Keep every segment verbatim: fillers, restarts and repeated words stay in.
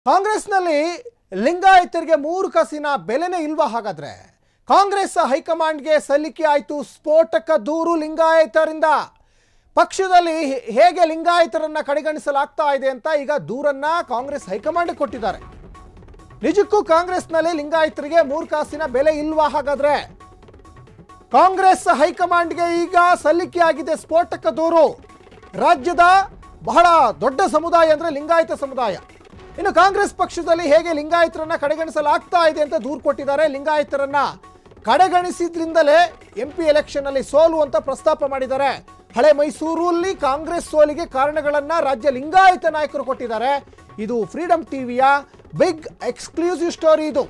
ಕಾಂಗ್ರೆಸ್ನಲ್ಲಿ ಲಿಂಗಾಯತರಿಗೆ ಮೂರು ಕಾಸಿನ ಬೆಲೆನೇ ಇಲ್ವಾ? ಹಾಗಾದ್ರೆ ಕಾಂಗ್ರೆಸ್ ಹೈಕಮಾಂಡ್ಗೆ ಸಲ್ಲಿಕೆ ಆಯಿತು ಸ್ಫೋಟಕ ದೂರು ಲಿಂಗಾಯತರಿಂದ. ಪಕ್ಷದಲ್ಲಿ ಹೇಗೆ ಲಿಂಗಾಯತರನ್ನ ಕಡೆಗಣಿಸಲಾಗ್ತಾ ಇದೆ ಅಂತ ಈಗ ದೂರನ್ನ ಕಾಂಗ್ರೆಸ್ ಹೈಕಮಾಂಡ್ ಕೊಟ್ಟಿದ್ದಾರೆ. ನಿಜಕ್ಕೂ ಕಾಂಗ್ರೆಸ್ನಲ್ಲಿ ಲಿಂಗಾಯತರಿಗೆ ಮೂರು ಕಾಸಿನ ಬೆಲೆ ಇಲ್ವಾ? ಹಾಗಾದ್ರೆ ಕಾಂಗ್ರೆಸ್ ಹೈಕಮಾಂಡ್ಗೆ ಈಗ ಸಲ್ಲಿಕೆ ಆಗಿದೆ ಸ್ಫೋಟಕ ದೂರು. ರಾಜ್ಯದ ಬಹಳ ದೊಡ್ಡ ಸಮುದಾಯ ಅಂದ್ರೆ ಲಿಂಗಾಯತ ಸಮುದಾಯ. ಇನ್ನು ಕಾಂಗ್ರೆಸ್ ಪಕ್ಷದಲ್ಲಿ ಹೇಗೆ ಲಿಂಗಾಯತರನ್ನ ಕಡೆಗಣಿಸಲಾಗ್ತಾ ಇದೆ ಅಂತ ದೂರು ಕೊಟ್ಟಿದ್ದಾರೆ. ಲಿಂಗಾಯತರನ್ನ ಕಡೆಗಣಿಸಿದ್ರಿಂದಲೇ ಎಂಪಿ ಎಲೆಕ್ಷನ್ ಅಲ್ಲಿ ಸೋಲು ಅಂತ ಪ್ರಸ್ತಾಪ ಮಾಡಿದ್ದಾರೆ. ಹಳೆ ಮೈಸೂರಲ್ಲಿ ಕಾಂಗ್ರೆಸ್ ಸೋಲಿಗೆ ಕಾರಣಗಳನ್ನ ರಾಜ್ಯ ಲಿಂಗಾಯತ ನಾಯಕರು ಕೊಟ್ಟಿದ್ದಾರೆ. ಇದು ಫ್ರೀಡಂ ಟಿವಿಯ ಬಿಗ್ ಎಕ್ಸ್ಕ್ಲೂಸಿವ್ ಸ್ಟೋರಿ. ಇದು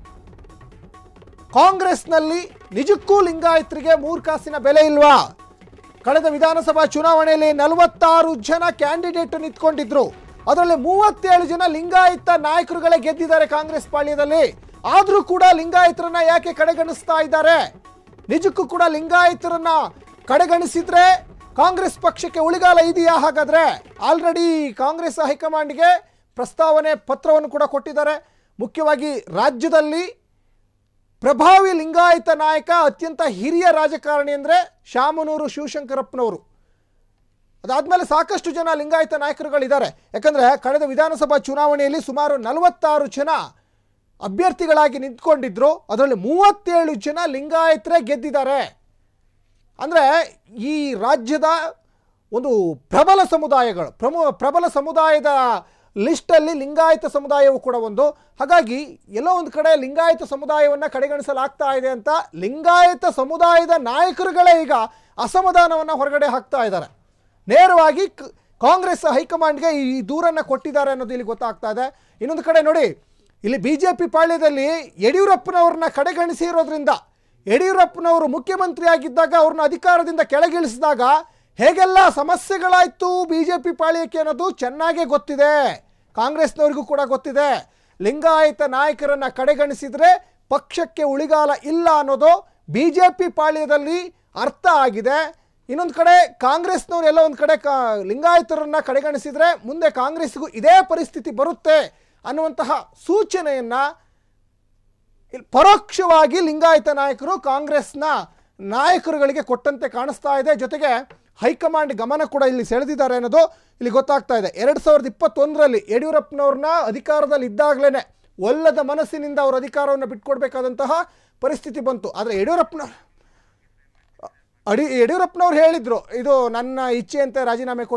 ಕಾಂಗ್ರೆಸ್ನಲ್ಲಿ ನಿಜಕ್ಕೂ ಲಿಂಗಾಯತರಿಗೆ ಮೂರು ಕಾಸಿನ ಬೆಲೆ ಇಲ್ವಾ? ಕಳೆದ ವಿಧಾನಸಭಾ ಚುನಾವಣೆಯಲ್ಲಿ ನಲವತ್ತಾರು ಜನ ಕ್ಯಾಂಡಿಡೇಟ್ ನಿಂತ್ಕೊಂಡಿದ್ರು. ಅದರಲ್ಲಿ ಮೂವತ್ತೇಳು ಜನ ಲಿಂಗಾಯತ ನಾಯಕರುಗಳೇ ಗೆದ್ದಿದ್ದಾರೆ ಕಾಂಗ್ರೆಸ್ ಪಾಳ್ಯದಲ್ಲಿ. ಆದ್ರೂ ಕೂಡ ಲಿಂಗಾಯತರನ್ನ ಯಾಕೆ ಕಡೆಗಣಿಸ್ತಾ ಇದ್ದಾರೆ? ನಿಜಕ್ಕೂ ಕೂಡ ಲಿಂಗಾಯತರನ್ನ ಕಡೆಗಣಿಸಿದ್ರೆ ಕಾಂಗ್ರೆಸ್ ಪಕ್ಷಕ್ಕೆ ಉಳಿಗಾಲ ಇದೆಯಾ? ಹಾಗಾದ್ರೆ ಆಲ್ರೆಡಿ ಕಾಂಗ್ರೆಸ್ ಹೈಕಮಾಂಡ್ಗೆ ಪ್ರಸ್ತಾವನೆ ಪತ್ರವನ್ನು ಕೂಡ ಕೊಟ್ಟಿದ್ದಾರೆ. ಮುಖ್ಯವಾಗಿ ರಾಜ್ಯದಲ್ಲಿ ಪ್ರಭಾವಿ ಲಿಂಗಾಯತ ನಾಯಕ, ಅತ್ಯಂತ ಹಿರಿಯ ರಾಜಕಾರಣಿ ಅಂದರೆ ಶಾಮನೂರು ಶಿವಶಂಕರಪ್ಪನವರು. ಅದಾದ್ಮೇಲೆ ಸಾಕಷ್ಟು ಜನ ಲಿಂಗಾಯತ ನಾಯಕರುಗಳಿದ್ದಾರೆ. ಯಾಕಂದ್ರೆ ಕಳೆದ ವಿಧಾನಸಭಾ ಚುನಾವಣೆಯಲ್ಲಿ ಸುಮಾರು ನಲವತ್ತಾರು ಜನ ಅಭ್ಯರ್ಥಿಗಳಾಗಿ ನಿಂತ್ಕೊಂಡಿದ್ರು. ಅದರಲ್ಲಿ ಮೂವತ್ತೇಳು ಜನ ಲಿಂಗಾಯತರೇ ಗೆದ್ದಿದ್ದಾರೆ. ಅಂದರೆ ಈ ರಾಜ್ಯದ ಒಂದು ಪ್ರಬಲ ಸಮುದಾಯಗಳು ಪ್ರಮು ಪ್ರಬಲ ಸಮುದಾಯದ ಲಿಸ್ಟಲ್ಲಿ ಲಿಂಗಾಯತ ಸಮುದಾಯವು ಕೂಡ ಒಂದು. ಹಾಗಾಗಿ ಎಲ್ಲೋ ಒಂದು ಕಡೆ ಲಿಂಗಾಯತ ಸಮುದಾಯವನ್ನು ಕಡೆಗಣಿಸಲಾಗ್ತಾ ಇದೆ ಅಂತ ಲಿಂಗಾಯತ ಸಮುದಾಯದ ನಾಯಕರುಗಳೇ ಈಗ ಅಸಮಾಧಾನವನ್ನು ಹೊರಗಡೆ ಹಾಕ್ತಾ ಇದ್ದಾರೆ. ನೇರವಾಗಿ ಕಾಂಗ್ರೆಸ್ ಹೈಕಮಾಂಡ್ಗೆ ಈ ದೂರನ್ನು ಕೊಟ್ಟಿದ್ದಾರೆ ಅನ್ನೋದು ಇಲ್ಲಿ ಗೊತ್ತಾಗ್ತಾ ಇದೆ. ಇನ್ನೊಂದು ಕಡೆ ನೋಡಿ, ಇಲ್ಲಿ ಬಿ ಜೆ ಪಿ ಪಾಳ್ಯದಲ್ಲಿ ಯಡಿಯೂರಪ್ಪನವ್ರನ್ನ ಕಡೆಗಣಿಸಿರೋದ್ರಿಂದ, ಯಡಿಯೂರಪ್ಪನವರು ಮುಖ್ಯಮಂತ್ರಿ ಆಗಿದ್ದಾಗ ಅವ್ರನ್ನ ಅಧಿಕಾರದಿಂದ ಕೆಳಗಿಳಿಸಿದಾಗ ಹೇಗೆಲ್ಲ ಸಮಸ್ಯೆಗಳಾಯಿತು ಬಿ ಜೆ ಪಿ ಪಾಳ್ಯಕ್ಕೆ ಅನ್ನೋದು ಚೆನ್ನಾಗೇ ಗೊತ್ತಿದೆ. ಕಾಂಗ್ರೆಸ್ನವ್ರಿಗೂ ಕೂಡ ಗೊತ್ತಿದೆ. ಲಿಂಗಾಯತ ನಾಯಕರನ್ನ ಕಡೆಗಣಿಸಿದ್ರೆ ಪಕ್ಷಕ್ಕೆ ಉಳಿಗಾಲ ಇಲ್ಲ ಅನ್ನೋದು ಬಿ ಜೆ ಪಿ ಪಾಳ್ಯದಲ್ಲಿ ಅರ್ಥ ಆಗಿದೆ. ಇನ್ನೊಂದು ಕಡೆ ಕಾಂಗ್ರೆಸ್ನವ್ರು ಎಲ್ಲ ಒಂದು ಕಡೆ ಕಾ ಲಿಂಗಾಯತರನ್ನ ಕಡೆಗಣಿಸಿದ್ರೆ ಮುಂದೆ ಕಾಂಗ್ರೆಸ್ಗೂ ಇದೇ ಪರಿಸ್ಥಿತಿ ಬರುತ್ತೆ ಅನ್ನುವಂತಹ ಸೂಚನೆಯನ್ನು ಪರೋಕ್ಷವಾಗಿ ಲಿಂಗಾಯತ ನಾಯಕರು ಕಾಂಗ್ರೆಸ್ನ ನಾಯಕರುಗಳಿಗೆ ಕೊಟ್ಟಂತೆ ಕಾಣಿಸ್ತಾ ಇದೆ. ಜೊತೆಗೆ ಹೈಕಮಾಂಡ್ ಗಮನ ಕೂಡ ಇಲ್ಲಿ ಸೆಳೆದಿದ್ದಾರೆ ಅನ್ನೋದು ಇಲ್ಲಿ ಗೊತ್ತಾಗ್ತಾ ಇದೆ. ಎರಡು ಸಾವಿರದ ಇಪ್ಪತ್ತೊಂದರಲ್ಲಿ ಯಡಿಯೂರಪ್ಪನವ್ರನ್ನ ಅಧಿಕಾರದಲ್ಲಿ ಇದ್ದಾಗಲೇ ಒಲ್ಲದ ಮನಸ್ಸಿನಿಂದ ಅವರು ಅಧಿಕಾರವನ್ನು ಬಿಟ್ಕೊಡ್ಬೇಕಾದಂತಹ ಪರಿಸ್ಥಿತಿ ಬಂತು. ಆದರೆ ಯಡಿಯೂರಪ್ಪನ ಅಡಿ ಯಡಿಯೂರಪ್ಪನವ್ರು ಹೇಳಿದ್ರು, ಇದು ನನ್ನ ಇಚ್ಛೆಯಂತೆ ರಾಜೀನಾಮೆ